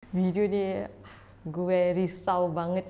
Video ni gue risau banget.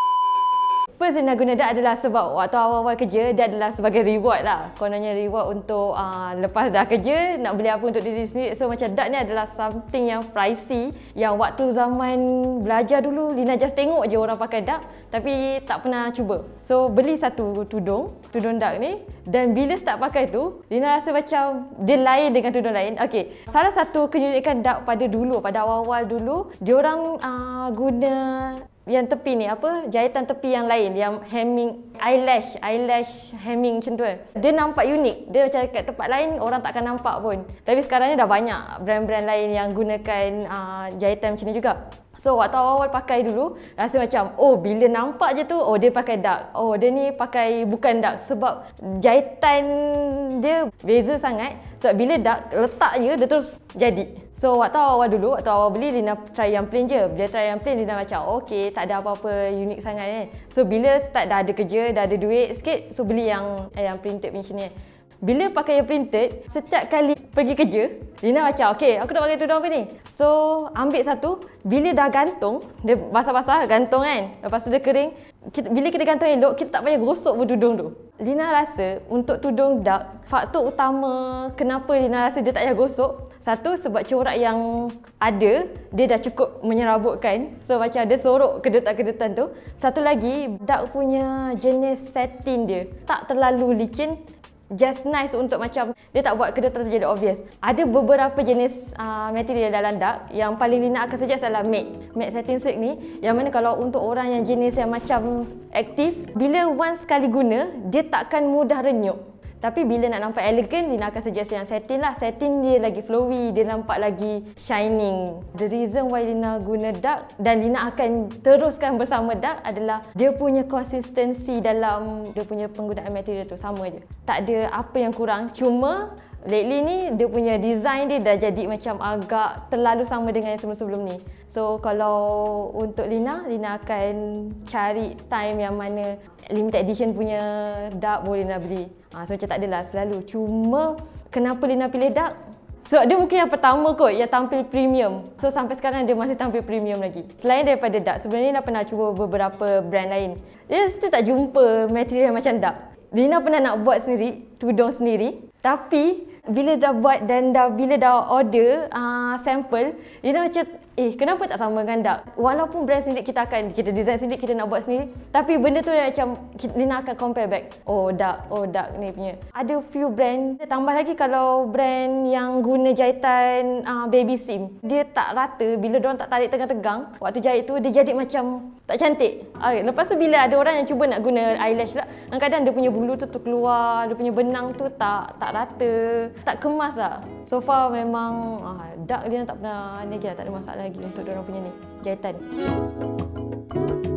First Lina guna dak adalah sebab waktu awal-awal kerja dia adalah sebagai reward lah. Kononnya reward untuk lepas dah kerja nak beli apa untuk diri sendiri. So macam dak ni adalah something yang pricey, yang waktu zaman belajar dulu Lina just tengok je orang pakai dak tapi tak pernah cuba. So beli satu tudung dak ni, dan bila start pakai tu Lina rasa macam dia lain dengan tudung lain. Okey, salah satu keunikan dak pada awal-awal dulu, diorang guna yang tepi ni apa, jahitan tepi yang lain, yang hemming, eyelash hemming macam tu kan. Dia nampak unik. Dia macam kat tempat lain orang takkan nampak pun. Tapi sekarang ni dah banyak brand-brand lain yang gunakan jahitan macam ni juga. So waktu awal-awal pakai dulu rasa macam, oh bila nampak je tu, oh dia pakai dark, oh dia ni pakai bukan dark, sebab jahitan dia beza sangat. Sebab bila dark letak je dia terus jadi. So waktu awal beli Lina try yang plain je. Bila try yang plain Lina macam okay, tak ada apa-apa unik sangat kan. So bila start dah ada kerja, dah ada duit sikit, so beli yang printed macam ni. Bila pakai yang printed, setiap kali pergi kerja, Lina macam okay, aku nak pakai tudung apa ni. So ambil satu, bila dah gantung, dia basah-basah gantung kan. Lepas tu dia kering, bila kita gantung elok, kita tak payah gosok pun tudung tu. Lina rasa untuk tudung dark, faktor utama kenapa Lina rasa dia tak payah gosok, satu, sebab corak yang ada, dia dah cukup menyerabutkan. So macam dia sorok kedutan-kedutan tu. Satu lagi, dark punya jenis satin dia tak terlalu licin. Just nice untuk macam dia tak buat kedutan tu jadi obvious. Ada beberapa jenis material dalam dark. Yang paling Lina akan suggest adalah matte satin silk ni. Yang mana kalau untuk orang yang jenis yang macam aktif, bila once sekali guna, dia takkan mudah renyuk. Tapi bila nak nampak elegan, Lina akan suggest yang satin lah. Satin dia lagi flowy, dia nampak lagi shining. The reason why Lina guna dark dan Lina akan teruskan bersama dark adalah dia punya konsistensi dalam dia punya penggunaan material tu sama je. Tak ada apa yang kurang. Cuma lately ni dia punya design dia dah jadi macam agak terlalu sama dengan yang sebelum-sebelum ni. So kalau untuk Lina akan cari time yang mana limited edition punya dark boleh Lina beli. So macam tak adalah selalu. Cuma kenapa Lina pilih dark? Sebab dia mungkin yang pertama kot yang tampil premium. So sampai sekarang dia masih tampil premium lagi. Selain daripada dark, sebenarnya Lina pernah cuba beberapa brand lain. Dia still tak jumpa material macam dark. Lina pernah nak buat sendiri, tudung sendiri. Tapi bila dah buat dan bila dah order sample, Lina macam kenapa tak sama dengan dark? Walaupun brand sendiri kita design sendiri, kita nak buat sendiri, tapi benda tu macam Lina akan compare back. Oh dark ni punya. Ada few brand, tambah lagi kalau brand yang guna jahitan baby seam, dia tak rata. Bila diorang tak tarik tegang-tegang, waktu jahit tu dia jadi macam tak cantik. Lepas tu bila ada orang yang cuba nak guna eyelash pula, kadang-kadang dia punya bulu tu keluar, dia punya benang tu tak rata, tak kemas lah. So far memang dark dia tak pernah lagi lah, tak ada masalah lagi untuk diorang punya ni jahitan.